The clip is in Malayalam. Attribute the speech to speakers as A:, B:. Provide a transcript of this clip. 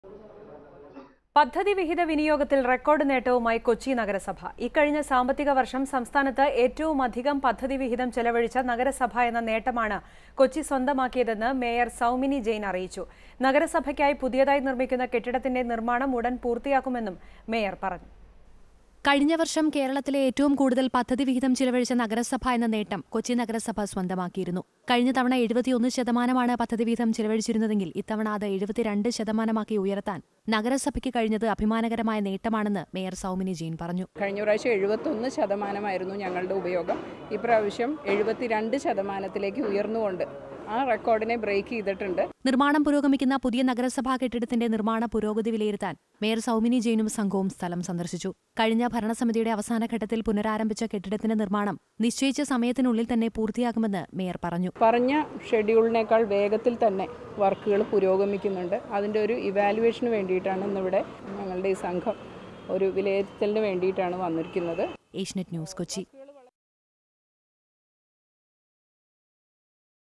A: പദ്ധതി വിഹിത വിനിയോഗത്തിൽ റെക്കോർഡ് നേട്ടവുമായി കൊച്ചി നഗരസഭ. ഇക്കഴിഞ്ഞ സാമ്പത്തിക വർഷം സംസ്ഥാനത്ത് ഏറ്റവുമധികം പദ്ധതി വിഹിതം ചെലവഴിച്ച നഗരസഭ എന്ന നേട്ടമാണ് കൊച്ചി സ്വന്തമാക്കിയതെന്ന് മേയർ സൗമിനി ജെയിൻ അറിയിച്ചു. നഗരസഭയ്ക്കായി പുതിയതായി നിർമ്മിക്കുന്ന കെട്ടിടത്തിന്റെ നിർമ്മാണം ഉടൻ പൂർത്തിയാക്കുമെന്നും മേയർ പറഞ്ഞു.
B: കഴിഞ്ഞ വർഷം കേരളത്തിലെ ഏറ്റവും കൂടുതൽ പദ്ധതി വിഹിതം ചിലവഴിച്ച നഗരസഭ എന്ന നേട്ടം കൊച്ചി നഗരസഭ സ്വന്തമാക്കിയിരുന്നു. കഴിഞ്ഞ തവണ 71% പദ്ധതി വിഹിതം ചിലവഴിച്ചിരുന്നതെങ്കിൽ ഇത്തവണ അത് 72% ഉയർത്താൻ നഗരസഭയ്ക്ക് കഴിഞ്ഞത് അഭിമാനകരമായ നേട്ടമാണെന്ന് മേയർ സൗമിനി ജെയിൻ പറഞ്ഞു.
C: കഴിഞ്ഞ പ്രാവശ്യം 71% ഞങ്ങളുടെ ഉപയോഗം. ഇപ്രാവശ്യം 72% ഉയർന്നുകൊണ്ട് ആ റെക്കോർഡിനെ ബ്രേക്ക് ചെയ്തിട്ടുണ്ട്.
B: നിർമ്മാണം പുരോഗമിക്കുന്ന പുതിയ നഗരസഭാ കെട്ടിടത്തിന്റെ നിർമ്മാണ പുരോഗതി വിലയിരുത്താൻ മേയർ സൗമിനി ജെയിനും സംഘവും സ്ഥലം സന്ദർശിച്ചു. കഴിഞ്ഞ ഭരണസമിതിയുടെ അവസാന ഘട്ടത്തിൽ പുനരാരംഭിച്ച കെട്ടിടത്തിന്റെ നിർമ്മാണം നിശ്ചയിച്ച സമയത്തിനുള്ളിൽ തന്നെ പൂർത്തിയാകുമെന്ന് മേയർ പറഞ്ഞു.
C: പറഞ്ഞ ഷെഡ്യൂളിനേക്കാൾ വേഗത്തിൽ തന്നെ വർക്കുകൾ പുരോഗമിക്കുന്നുണ്ട്. അതിൻ്റെ ഒരു ഇവാലുവേഷന് വേണ്ടിയിട്ടാണ് ഇന്നിവിടെ ഞങ്ങളുടെ ഈ സംഘം ഒരു വിലയിരുത്തലിന് വേണ്ടിയിട്ടാണ് വന്നിരിക്കുന്നത്.
B: ഏഷ്യനെറ്റ് ന്യൂസ്, കൊച്ചി.